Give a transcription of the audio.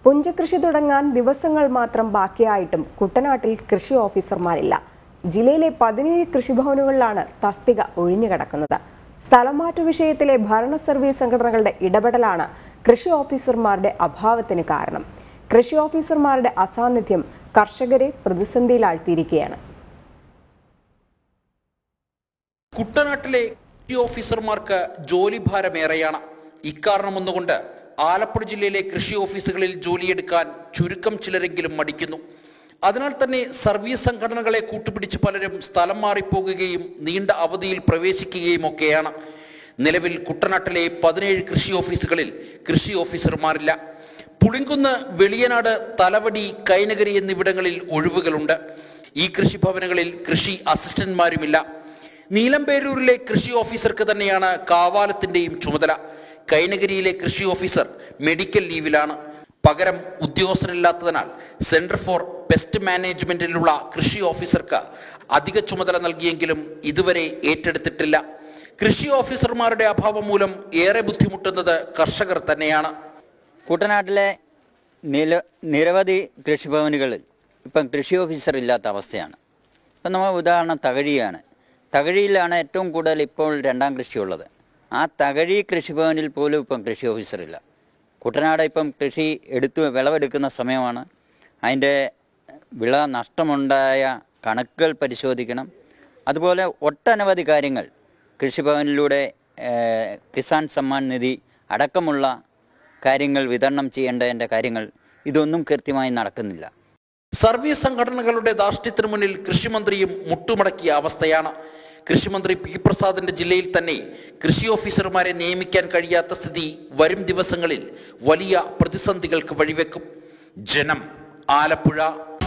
പുഞ്ചകൃഷി തുടങ്ങാൻ ദിവസങ്ങൾ മാത്രം ബാക്കിയായിട്ടും കുട്ടനാട്ടിൽ കൃഷി ഓഫീസർമാരില്ല. ജില്ലയിലെ 17 കൃഷിഭവനുകളിലാണ് തസ്തിക ഒഴിഞ്ഞുകിടക്കുന്നത്. സ്ഥലമാറ്റ വിഷയത്തിലെ ഭരണ സർവീസ് സംഘടനകളുടെ ഇടപെടലാണ് കൃഷി ഓഫീസർമാരുടെ അഭാവത്തിന് കാരണം. കൃഷി ഓഫീസർമാരുടെ അസാന്നിധ്യം കർഷകരെ പ്രതിസന്ധിയിലാഴ്ത്തിയിരിക്കുകയാണ്. കുട്ടനാട്ടിലെ കൃഷി ഓഫീസർമാർക്ക് ജോലിഭാരമേറെയാണ്. ഇക്കാരണം ഒന്നുകൊണ്ട് ആലപ്പുഴ ജില്ലയിലെ കൃഷി ഓഫീസുകളിൽ ജോലിയെടുക്കാൻ ചുരുക്കം ചിലരെങ്കിലും മടിക്കുന്നു. അതിനാൽ തന്നെ സർവീസ് സംഘടനകളെ കൂട്ടുപിടിച്ച് പലരും സ്ഥലം മാറിപ്പോകുകയും നീണ്ട അവധിയിൽ പ്രവേശിക്കുകയും ഒക്കെയാണ്. നിലവിൽ കുട്ടനാട്ടിലെ 17 കൃഷി ഓഫീസുകളിൽ കൃഷി ഓഫീസർമാരില്ല. പുളിങ്കുന്ന്, വെളിയനാട്, തലവടി, കൈനഗരി എന്നിവിടങ്ങളിൽ ഒഴിവുകളുണ്ട്. ഈ കൃഷിഭവനുകളിൽ കൃഷി അസിസ്റ്റന്റ്മാരുമില്ല. നീലമ്പേരൂരിലെ കൃഷി ഓഫീസർക്ക് തന്നെയാണ് കാവാലത്തിൻ്റെയും ചുമതല. കൈനഗരിയിലെ കൃഷി ഓഫീസർ മെഡിക്കൽ ലീവിലാണ്. പകരം ഉദ്യോഗസ്ഥനില്ലാത്തതിനാൽ സെന്റർ ഫോർ പെസ്റ്റ് മാനേജ്മെന്റിലുള്ള കൃഷി ഓഫീസർക്ക് അധിക ചുമതല നൽകിയെങ്കിലും ഇതുവരെ ഏറ്റെടുത്തിട്ടില്ല. കൃഷി ഓഫീസർമാരുടെ അഭാവം മൂലം ഏറെ ബുദ്ധിമുട്ടുന്നത് കർഷകർ തന്നെയാണ്. കുട്ടനാട്ടിലെ നിരവധി കൃഷിഭവനുകളിൽ ഇപ്പം കൃഷി ഓഫീസർ ഇല്ലാത്ത അവസ്ഥയാണ്. ഇപ്പം നമ്മൾ ഉദാഹരണം തകഴിയാണ്. തകഴിയിലാണ് ഏറ്റവും കൂടുതൽ ഇപ്പോൾ 2ാം കൃഷിയുള്ളത്. ആ തകഴി കൃഷിഭവനിൽ പോലും ഇപ്പം കൃഷി ഓഫീസറില്ല. കുട്ടനാട് ഇപ്പം കൃഷി വിളവെടുക്കുന്ന സമയമാണ്. അതിൻ്റെ വിള നഷ്ടമുണ്ടായ കണക്കുകൾ പരിശോധിക്കണം. അതുപോലെ ഒട്ടനവധി കാര്യങ്ങൾ കൃഷിഭവനിലൂടെ കിസാൻ സമ്മാൻ നിധി അടക്കമുള്ള കാര്യങ്ങൾ വിതരണം ചെയ്യേണ്ടതിൻ്റെ കാര്യങ്ങൾ ഇതൊന്നും കൃത്യമായി നടക്കുന്നില്ല. സർവീസ് സംഘടനകളുടെ ധാർഷ്ട്യത്തിന് മുന്നിൽ കൃഷിമന്ത്രിയും മുട്ടുമടക്കിയ അവസ്ഥയാണ്. കൃഷിമന്ത്രി പി പ്രസാദിന്റെ ജില്ലയിൽ തന്നെ കൃഷി ഓഫീസർമാരെ നിയമിക്കാൻ കഴിയാത്ത സ്ഥിതി വരും ദിവസങ്ങളിൽ വലിയ പ്രതിസന്ധികൾക്ക് വഴിവെക്കും. ജനം, ആലപ്പുഴ.